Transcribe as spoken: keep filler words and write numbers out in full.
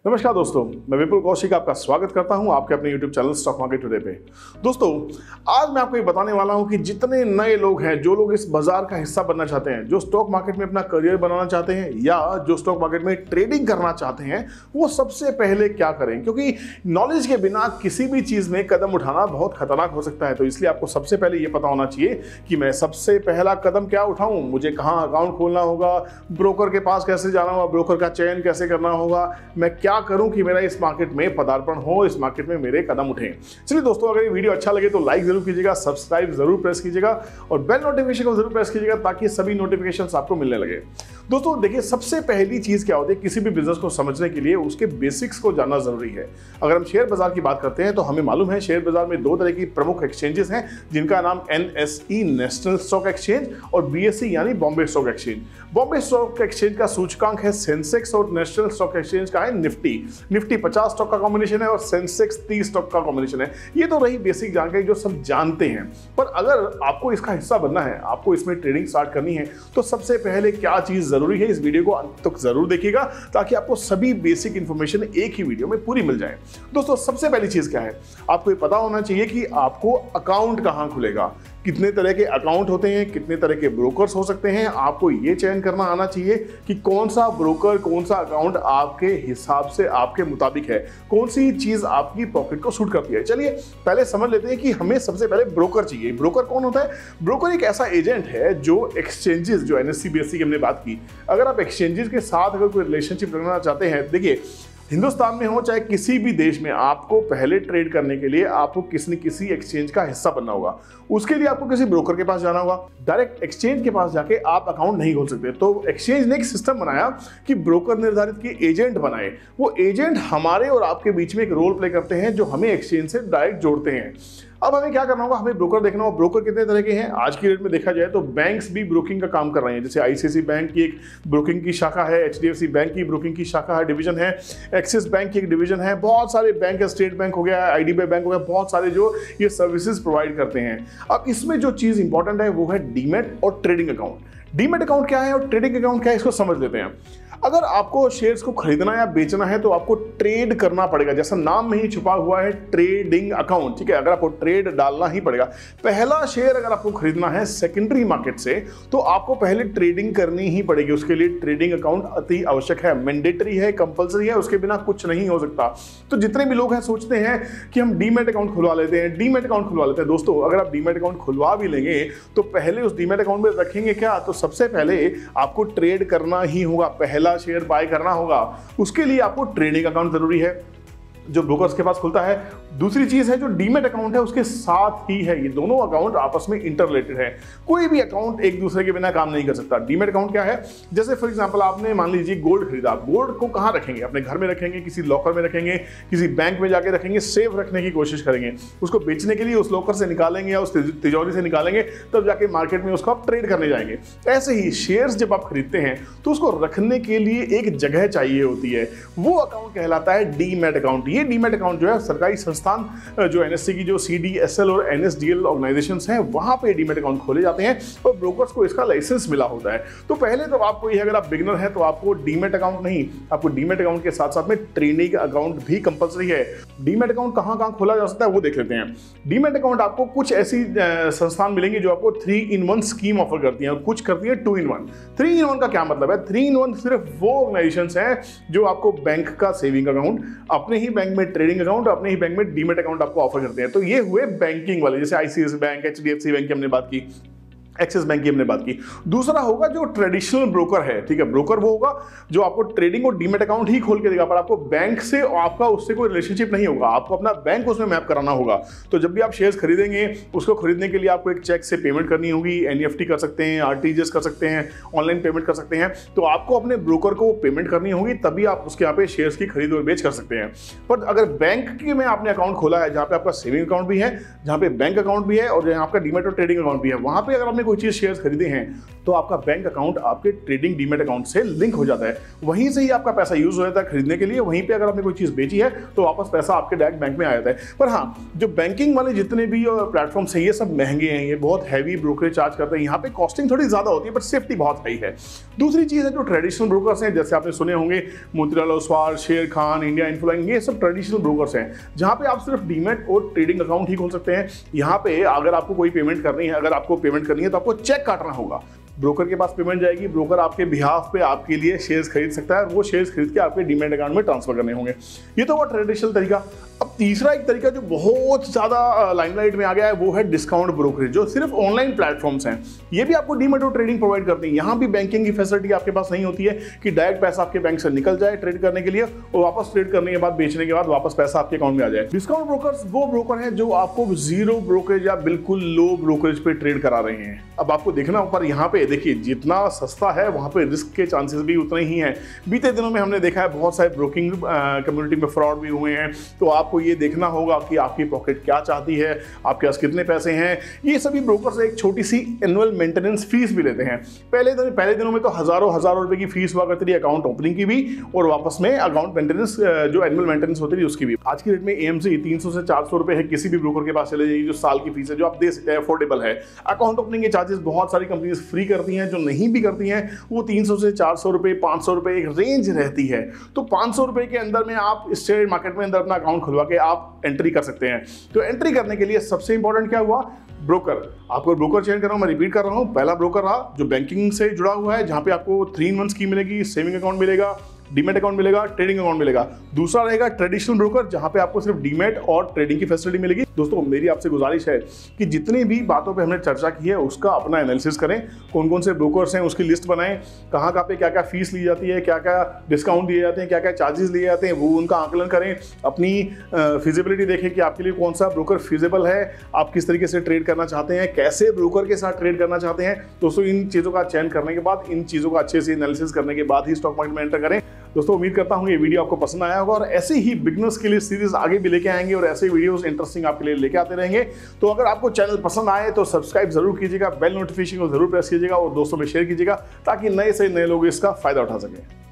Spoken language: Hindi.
नमस्कार दोस्तों, मैं विपुल कौशिक आपका स्वागत करता हूं आपके अपने YouTube channel stock market today पे। दोस्तों, आज मैं आपको ये बताने वाला हूं कि जितने नए लोग हैं, जो लोग इस बाजार का हिस्सा बनना चाहते हैं, जो स्टॉक मार्केट में अपना करियर बनाना चाहते हैं या जो स्टॉक मार्केट में ट्रेडिंग करना चाहते हैं, वो सबसे पहले क्या करें। क्योंकि नॉलेज के बिना किसी भी चीज़ में कदम उठाना बहुत खतरनाक हो सकता है। तो इसलिए आपको सबसे पहले ये पता होना चाहिए कि मैं सबसे पहला कदम क्या उठाऊँ, मुझे कहाँ अकाउंट खोलना होगा, ब्रोकर के पास कैसे जाना होगा, ब्रोकर का चयन कैसे करना होगा, मैं क्या करूं कि मेरा इस मार्केट में पदार्पण हो, इस मार्केट में मेरे कदम उठें। चलिए दोस्तों, अगर ये वीडियो अच्छा लगे तो लाइक जरूर कीजिएगा, सब्सक्राइब जरूर प्रेस कीजिएगा और बेल नोटिफिकेशन को जरूर प्रेस कीजिएगा ताकि सभी नोटिफिकेशंस आपको मिलने लगे। दोस्तों देखिए, सबसे पहली चीज क्या होती है किसी भी बिजनेस को समझने के लिए, उसके बेसिक्स को जानना जरूरी है। अगर हम शेयर बाजार की बात करते हैं तो हमें मालूम है शेयर बाजार में दो तरह की प्रमुख एक्सचेंजेस हैं, जिनका नाम N S E national stock exchange और बी एस ई यानी Bombay stock exchange. Bombay stock exchange का सूचकांक है सेंसेक्स और नेशनल स्टॉक एक्सचेंज का है निफ्टी। निफ्टी पचास स्टॉक का कॉम्बिनेशन है और सेंसेक्स तीस स्टॉक का कॉम्बिनेशन है। ये तो रही बेसिक जानकारी जो सब जानते हैं, पर अगर आपको इसका हिस्सा बनना है, आपको इसमें ट्रेडिंग स्टार्ट करनी है, तो सबसे पहले क्या चीज जरूरी है, इस वीडियो को अंत तक जरूर देखिएगा ताकि आपको सभी बेसिक इंफॉर्मेशन एक ही वीडियो में पूरी मिल जाए। दोस्तों सबसे पहली चीज क्या है, आपको ये पता होना चाहिए कि आपको अकाउंट कहां खुलेगा, कितने तरह के अकाउंट होते हैं, कितने तरह के ब्रोकर्स हो सकते हैं। आपको ये चयन करना आना चाहिए कि कौन सा ब्रोकर, कौन सा अकाउंट आपके हिसाब से, आपके मुताबिक है, कौन सी चीज आपकी पॉकेट को सूट करती है। चलिए पहले समझ लेते हैं कि हमें सबसे पहले ब्रोकर चाहिए। ब्रोकर कौन होता है? ब्रोकर एक ऐसा एजेंट है जो एक्सचेंजेस, जो N S C B S C की हमने बात की, अगर आप एक्सचेंजेस के साथ अगर कोई रिलेशनशिप रखना चाहते हैं, देखिए हिंदुस्तान में हो चाहे किसी भी देश में, आपको पहले ट्रेड करने के लिए आपको किसी न किसी एक्सचेंज का हिस्सा बनना होगा। उसके लिए आपको किसी ब्रोकर के पास जाना होगा। डायरेक्ट एक्सचेंज के पास जाके आप अकाउंट नहीं खोल सकते। तो एक्सचेंज ने एक सिस्टम बनाया कि ब्रोकर निर्धारित किए एजेंट बनाए। वो एजेंट हमारे और आपके बीच में एक रोल प्ले करते हैं जो हमें एक्सचेंज से डायरेक्ट जोड़ते हैं। अब हमें क्या करना होगा, हमें ब्रोकर देखना होगा। ब्रोकर कितने तरह के हैं आज की डेट में देखा जाए तो बैंक्स भी ब्रोकिंग का काम कर रहे हैं। जैसे I C I C I bank की एक ब्रोकिंग की शाखा है, H D F C bank की ब्रोकिंग की शाखा है, डिवीजन है, एक्सिस बैंक की एक डिवीजन है, बहुत सारे बैंक है, स्टेट बैंक हो गया, I D B I bank हो गया, बहुत सारे जो ये सर्विसेज प्रोवाइड करते हैं। अब इसमें जो चीज इंपॉर्टेंट है वो है डीमैट और ट्रेडिंग अकाउंट। डीमैट अकाउंट क्या है और ट्रेडिंग अकाउंट क्या है, इसको समझ लेते हैं। अगर आपको शेयर्स को खरीदना या बेचना है तो आपको ट्रेड करना पड़ेगा, जैसा नाम में ही छुपा हुआ है ट्रेडिंग अकाउंट। ठीक है, अगर आपको ट्रेड डालना ही पड़ेगा। पहला शेयर अगर आपको खरीदना है सेकेंडरी मार्केट से तो आपको पहले ट्रेडिंग करनी ही पड़ेगी। उसके लिए ट्रेडिंग अकाउंट अति आवश्यक है, मैंडेटरी है, कंपलसरी है, उसके बिना कुछ नहीं हो सकता। तो जितने भी लोग हैं सोचते हैं कि हम डीमैट अकाउंट खुलवा लेते हैं, डीमैट अकाउंट खुलवा लेते हैं। दोस्तों अगर आप डीमैट अकाउंट खुलवा भी लेंगे तो पहले उस डीमैट अकाउंट में रखेंगे क्या, तो सबसे पहले आपको ट्रेड करना ही होगा, पहला शेयर बाय करना होगा। उसके लिए आपको ट्रेडिंग अकाउंट जरूरी है जो ब्रोकर्स के पास खुलता है। दूसरी चीज है जो डीमैट अकाउंट है, उसके साथ ही है। ये दोनों अकाउंट आपस में इंटररिलेटेड है। कोई भी अकाउंट एक दूसरे के बिना काम नहीं कर सकता। डीमैट अकाउंट क्या है, जैसे फॉर एग्जांपल आपने मान लीजिए गोल्ड खरीदा, गोल्ड को कहां रखेंगे, अपने घर में रखेंगे, किसी लॉकर में रखेंगे, किसी बैंक में जाके रखेंगे, सेफ रखने की कोशिश करेंगे। उसको बेचने के लिए उस लॉकर से निकालेंगे या उस तिजोरी से निकालेंगे, तब जाके मार्केट में उसको आप ट्रेड करने जाएंगे। ऐसे ही शेयर्स जब आप खरीदते हैं तो उसको रखने के लिए एक जगह चाहिए होती है, वो अकाउंट कहलाता है डीमैट अकाउंट। ये डीमैट अकाउंट जो है सरकारी संस्थान, जो एन एस सी की जो सी डी एस एल और N S D L organisations हैं, वहां पे डीमैट अकाउंट खोले जाते हैं और ब्रोकर्स को इसका लाइसेंस मिला होता है। तो पहले तो आपको ये, अगर आप बिगिनर हैं तो आपको डीमैट अकाउंट नहीं, आपको डीमैट अकाउंट के साथ साथ में ट्रेडिंग अकाउंट भी कंपलसरी है। डीमैट अकाउंट कहां कहां खोला जा सकता है वो देख लेते हैं। डीमैट अकाउंट आपको कुछ ऐसी संस्थान मिलेंगे जो आपको three in one scheme offer करती है, कुछ करती है two in one. Three in one का क्या मतलब है? थ्री इन वन सिर्फ वो ऑर्गेनाइजेशंस हैं जो आपको बैंक का सेविंग अकाउंट, अपने ही बैंक में ट्रेडिंग अकाउंट, अपने ही बैंक में डीमैट अकाउंट आपको ऑफर करते हैं। तो ये हुए बैंकिंग वाले, जैसे I C I C I bank, H D F C bank की हमने बात की, एक्सिस बैंक की हमने बात की। दूसरा होगा जो ट्रेडिशनल ब्रोकर है। ठीक है, ब्रोकर वो होगा जो आपको ट्रेडिंग और डीमैट अकाउंट ही खोल के देगा, पर आपको बैंक से आपका उससे कोई रिलेशनशिप नहीं होगा। आपको अपना बैंक उसमें मैप कराना होगा। तो जब भी आप शेयर्स खरीदेंगे, उसको खरीदने के लिए आपको एक चेक से पेमेंट करनी होगी, एन ई एफ टी कर सकते हैं, आर टी जी एस कर सकते हैं, ऑनलाइन पेमेंट कर सकते हैं। तो आपको अपने ब्रोकर को पेमेंट करनी होगी, तभी आप उसके यहाँ पे शेयर्स की खरीद और बेच कर सकते हैं। पर अगर बैंक के में आपने अकाउंट खोला है, जहाँ पे आपका सेविंग अकाउंट भी है, जहाँ पे बैंक अकाउंट भी है और जहाँ आपका डीमैट और ट्रेडिंग अकाउंट भी है, वहाँ पे अगर आपने कोई चीज़ शेयर्स खरीदे हैं तो आपका बैंक अकाउंट आपके ट्रेडिंग डीमेट अकाउंट से लिंक हो जाता है, वहीं से ही आपका पैसा यूज हो जाता है खरीदने के लिए। वहीं पे अगर आपने कोई चीज़ बेची है तो वापस पैसा आपके डायरेक्ट बैंक में आ जाता है। पर हाँ, जो बैंकिंग वाले जितने भी प्लेटफॉर्म्स हैं ये सब महंगे हैं, ये बहुत हैवी ब्रोकरेज चार्ज करते हैं, यहाँ पे कॉस्टिंग थोड़ी ज़्यादा होती है बट सेफ्टी बहुत हाई है। दूसरी चीज़ है जो ट्रेडिशनल ब्रोकर्स हैं, जैसे आपने सुने होंगे मोतीलाल ओसवाल, शेर खान, इंडिया इन्फोलाइन, ये सब ट्रेडिशनल ब्रोकर्स हैं जहाँ पे आप सिर्फ डीमेट और ट्रेडिंग अकाउंट ही खोल सकते हैं। यहाँ पे अगर आपको कोई पेमेंट करनी है, अगर आपको पेमेंट करनी है तो आपको चेक काटना होगा, ब्रोकर के पास पेमेंट जाएगी, ब्रोकर आपके बिहाफ पे आपके लिए शेयर्स खरीद सकता है और वो शेयर्स खरीद के आपके डीमेट अकाउंट में ट्रांसफर करने होंगे। ये तो वो ट्रेडिशनल तरीका। अब तीसरा एक तरीका जो बहुत ज़्यादा लाइमलाइट में आ गया है वो है डिस्काउंट ब्रोकरेज, जो सिर्फ ऑनलाइन प्लेटफॉर्म्स हैं। ये भी आपको डीमेट और ट्रेडिंग प्रोवाइड करते हैं। यहाँ भी बैंकिंग की फैसिलिटी आपके पास नहीं होती है कि डायरेक्ट पैसा आपके बैंक से निकल जाए ट्रेड करने के लिए और वापस ट्रेड करने के बाद, बेचने के बाद वापस पैसा आपके अकाउंट में आ जाए। डिस्काउंट ब्रोकर्स वो ब्रोकर हैं जो आपको जीरो ब्रोकरेज या बिल्कुल लो ब्रोकरेज पे ट्रेड करा रहे हैं। अब आपको देखना, पर यहाँ पे देखिए जितना सस्ता है वहाँ पे रिस्क के चांसेस भी उतने ही हैं। बीते दिनों में हमने देखा है बहुत सारे ब्रोकिंग कम्युनिटी में फ्रॉड भी हुए हैं। तो आपको ये देखना होगा कि आपकी पॉकेट क्या चाहती है, आपके पास कितने पैसे हैं। ये सभी ब्रोकर्स एक छोटी सी एनुअल मेंटेनेंस फीस भी लेते हैं। पहले दिन पहले दिनों में तो हजारों हजारों रुपए की फीस हुआ करती थी अकाउंट ओपनिंग की भी और वापस में अकाउंट मेंटेनेंस जो एनुअल मेंटेनेंस होती थी उसकी भी। आज की डेट में एएमसी तीन सौ से चार सौ रुपए है, किसी भी ब्रोकर के पास चले जाइए, जो साल की फीस है जो आप दे सकते हैं, अफोर्डेबल है। अकाउंट ओपनिंग के चार्जेस बहुत सारी कंपनीज फ्री करती हैं, जो नहीं भी करती हैं वो तीन सौ से चार सौ रुपए, पाँच सौ रुपए एक रेंज रहती है। तो पाँच सौ रुपए के अंदर में आप शेयर मार्केट में अंदर अपना अकाउंट खुलवा के आप एंट्री कर सकते हैं। तो एंट्री करने के लिए सबसे इंपॉर्टेंट क्या हुआ, ब्रोकर। आपको ब्रोकर चेंज कर रहा हूं, मैं रिपीट कर रहा हूं। पहला ब्रोकर रहा जो बैंकिंग से जुड़ा हुआ है, जहां पे आपको थ्री इन वन स्कीम मिलेगी, सेविंग अकाउंट मिलेगा, डीमेट अकाउंट मिलेगा, ट्रेडिंग अकाउंट मिलेगा। दूसरा रहेगा ट्रेडिशनल ब्रोकर, जहां पे आपको सिर्फ डीमेट और ट्रेडिंग की फैसिलिटी मिलेगी। दोस्तों मेरी आपसे गुजारिश है कि जितनी भी बातों पे हमने चर्चा की है उसका अपना एनालिसिस करें, कौन कौन से ब्रोकर्स हैं उसकी लिस्ट बनाएं, कहाँ कहाँ पे क्या क्या फीस ली जाती है, क्या क्या डिस्काउंट दिए जाते हैं, क्या क्या चार्जेस लिए जाते हैं, वो उनका आकलन करें। अपनी फिजिबिलिटी देखें कि आपके लिए कौन सा ब्रोकर फिजिबल है, आप किस तरीके से ट्रेड करना चाहते हैं, कैसे ब्रोकर के साथ ट्रेड करना चाहते हैं। दोस्तों इन चीज़ों का चयन करने के बाद, इन चीज़ों का अच्छे से एनालिसिस करने के बाद ही स्टॉक मार्केट में एंटर करें। दोस्तों उम्मीद करता हूं ये वीडियो आपको पसंद आया होगा और ऐसे ही बिगनर्स के लिए सीरीज आगे भी लेके आएंगे और ऐसे वीडियोस इंटरेस्टिंग आपके लिए लेके आते रहेंगे। तो अगर आपको चैनल पसंद आए तो सब्सक्राइब जरूर कीजिएगा, बेल नोटिफिकेशन को जरूर प्रेस कीजिएगा और दोस्तों में शेयर कीजिएगा ताकि नए से नए लोग इसका फायदा उठा सकें।